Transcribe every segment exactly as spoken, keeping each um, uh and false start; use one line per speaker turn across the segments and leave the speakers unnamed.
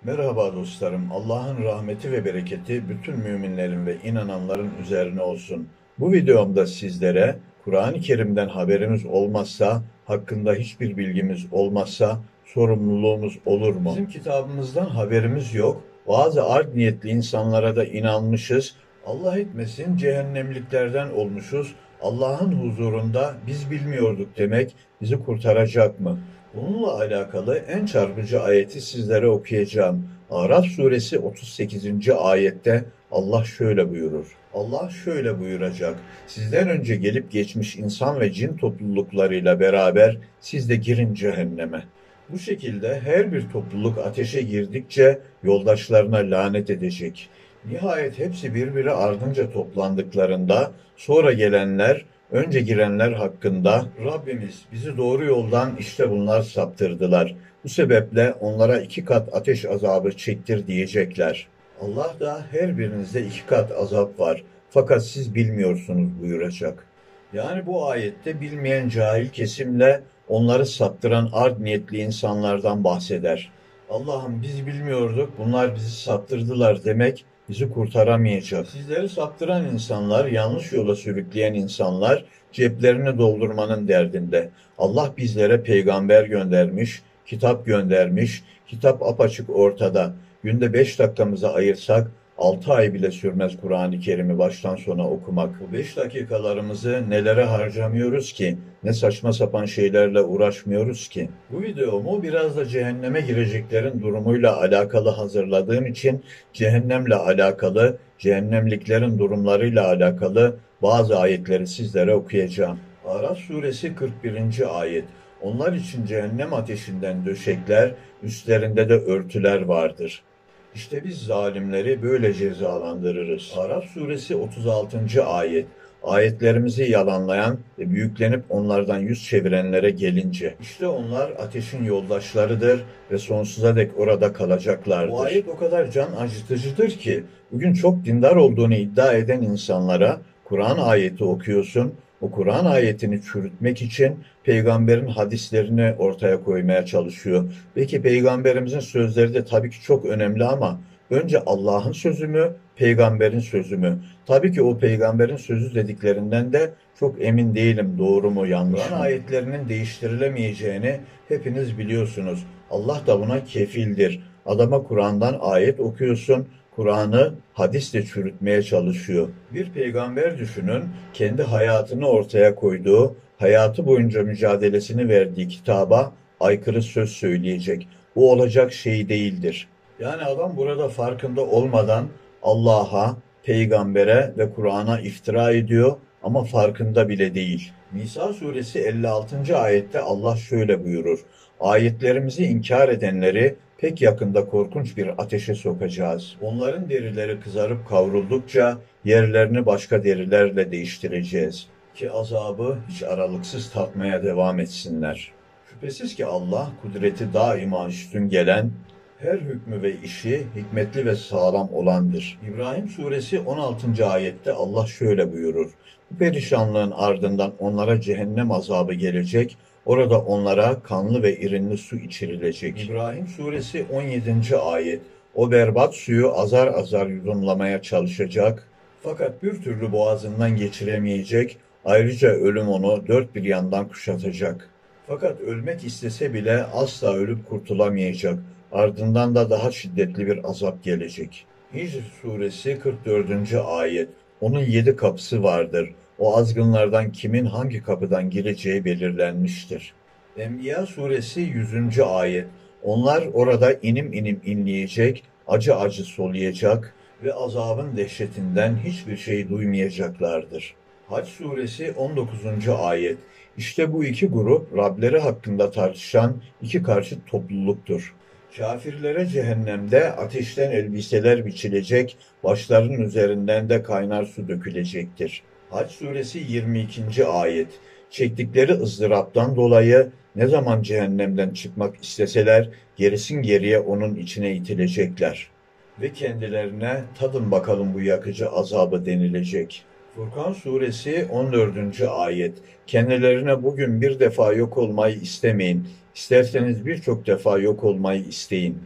Merhaba dostlarım. Allah'ın rahmeti ve bereketi bütün müminlerin ve inananların üzerine olsun. Bu videomda sizlere Kur'an-ı Kerim'den haberimiz olmazsa, hakkında hiçbir bilgimiz olmazsa sorumluluğumuz olur mu? Bizim kitabımızdan haberimiz yok. Bazı art niyetli insanlara da inanmışız. Allah etmesin cehennemliklerden olmuşuz. Allah'ın huzurunda biz bilmiyorduk demek bizi kurtaracak mı? Bununla alakalı en çarpıcı ayeti sizlere okuyacağım. Araf suresi otuz sekizinci ayette Allah şöyle buyurur. Allah şöyle buyuracak. Sizden önce gelip geçmiş insan ve cin topluluklarıyla beraber siz de girin cehenneme. Bu şekilde her bir topluluk ateşe girdikçe yoldaşlarına lanet edecek. Nihayet hepsi birbiri ardınca toplandıklarında sonra gelenler önce girenler hakkında Rabbimiz bizi doğru yoldan işte bunlar saptırdılar. Bu sebeple onlara iki kat ateş azabı çektir diyecekler. Allah da her birinizde iki kat azap var. Fakat siz bilmiyorsunuz buyuracak. Yani bu ayette bilmeyen cahil kesimle onları saptıran art niyetli insanlardan bahseder. Allah'ım biz bilmiyorduk, bunlar bizi saptırdılar demek bizi kurtaramayacak. Sizleri saptıran insanlar, yanlış yola sürükleyen insanlar ceplerini doldurmanın derdinde. Allah bizlere peygamber göndermiş, kitap göndermiş, kitap apaçık ortada. Günde beş dakikamızı ayırsak altı ay bile sürmez Kur'an-ı Kerim'i baştan sona okumak. Bu beş dakikalarımızı nelere harcamıyoruz ki? Ne saçma sapan şeylerle uğraşmıyoruz ki? Bu videomu biraz da cehenneme gireceklerin durumuyla alakalı hazırladığım için cehennemle alakalı, cehennemliklerin durumlarıyla alakalı bazı ayetleri sizlere okuyacağım. Araf suresi kırk birinci ayet. Onlar için cehennem ateşinden döşekler, üstlerinde de örtüler vardır. İşte biz zalimleri böyle cezalandırırız. Araf suresi otuz altıncı ayet. Ayetlerimizi yalanlayan ve büyüklenip onlardan yüz çevirenlere gelince, işte onlar ateşin yoldaşlarıdır ve sonsuza dek orada kalacaklardır. Bu ayet o kadar can acıtıcıdır ki, bugün çok dindar olduğunu iddia eden insanlara Kur'an ayeti okuyorsun, o Kur'an ayetini çürütmek için peygamberin hadislerini ortaya koymaya çalışıyor. Peki peygamberimizin sözleri de tabii ki çok önemli ama önce Allah'ın sözü mü, peygamberin sözü mü? Tabii ki o peygamberin sözü dediklerinden de çok emin değilim, doğru mu yanlış mı? Kur'an ayetlerinin değiştirilemeyeceğini hepiniz biliyorsunuz. Allah da buna kefildir. Adama Kur'an'dan ayet okuyorsun, Kur'an'ı hadisle çürütmeye çalışıyor. Bir peygamber düşünün, kendi hayatını ortaya koyduğu, hayatı boyunca mücadelesini verdiği kitaba aykırı söz söyleyecek. Bu olacak şey değildir. Yani adam burada farkında olmadan Allah'a, peygambere ve Kur'an'a iftira ediyor ama farkında bile değil. Nisa suresi elli altıncı ayette Allah şöyle buyurur. Ayetlerimizi inkar edenleri pek yakında korkunç bir ateşe sokacağız. Onların derileri kızarıp kavruldukça yerlerini başka derilerle değiştireceğiz. Ki azabı hiç aralıksız tatmaya devam etsinler. Şüphesiz ki Allah kudreti daima üstün gelen, her hükmü ve işi hikmetli ve sağlam olandır. İbrahim suresi on altıncı ayette Allah şöyle buyurur. Bu perişanlığın ardından onlara cehennem azabı gelecek, orada onlara kanlı ve irinli su içirilecek. İbrahim suresi on yedinci ayet. O berbat suyu azar azar yudumlamaya çalışacak, fakat bir türlü boğazından geçiremeyecek, ayrıca ölüm onu dört bir yandan kuşatacak. Fakat ölmek istese bile asla ölüp kurtulamayacak. Ardından da daha şiddetli bir azap gelecek. Hicr suresi kırk dördüncü ayet. Onun yedi kapısı vardır. O azgınlardan kimin hangi kapıdan gireceği belirlenmiştir. Enbiya suresi yüzüncü ayet. Onlar orada inim inim inleyecek, acı acı soluyacak ve azabın dehşetinden hiçbir şey duymayacaklardır. Hac suresi on dokuzuncu ayet. İşte bu iki grup Rableri hakkında tartışan iki karşıt topluluktur. Kafirlere cehennemde ateşten elbiseler biçilecek, başlarının üzerinden de kaynar su dökülecektir. Hac suresi yirmi ikinci ayet. Çektikleri ızdıraptan dolayı ne zaman cehennemden çıkmak isteseler gerisin geriye onun içine itilecekler. Ve kendilerine tadın bakalım bu yakıcı azabı denilecek. Furkan suresi on dördüncü ayet. Kendilerine bugün bir defa yok olmayı istemeyin. İsterseniz birçok defa yok olmayı isteyin.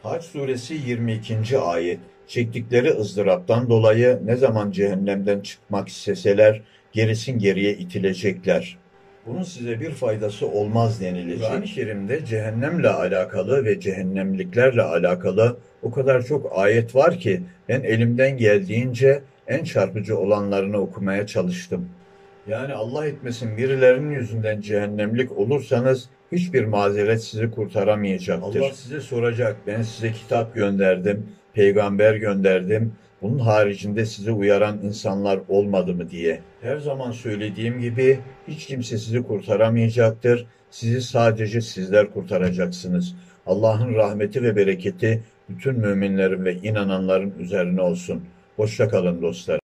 Hac suresi yirmi ikinci ayet. Çektikleri ızdıraptan dolayı ne zaman cehennemden çıkmak isteseler gerisin geriye itilecekler. Bunun size bir faydası olmaz denilecek. Kur'an-ı Kerim'de cehennemle alakalı ve cehennemliklerle alakalı o kadar çok ayet var ki ben elimden geldiğince en çarpıcı olanlarını okumaya çalıştım. Yani Allah etmesin birilerinin yüzünden cehennemlik olursanız hiçbir mazeret sizi kurtaramayacaktır. Allah size soracak, ben size kitap gönderdim, peygamber gönderdim, bunun haricinde sizi uyaran insanlar olmadı mı diye. Her zaman söylediğim gibi hiç kimse sizi kurtaramayacaktır, sizi sadece sizler kurtaracaksınız. Allah'ın rahmeti ve bereketi bütün müminlerin ve inananların üzerine olsun. Hoşça kalın dostlar.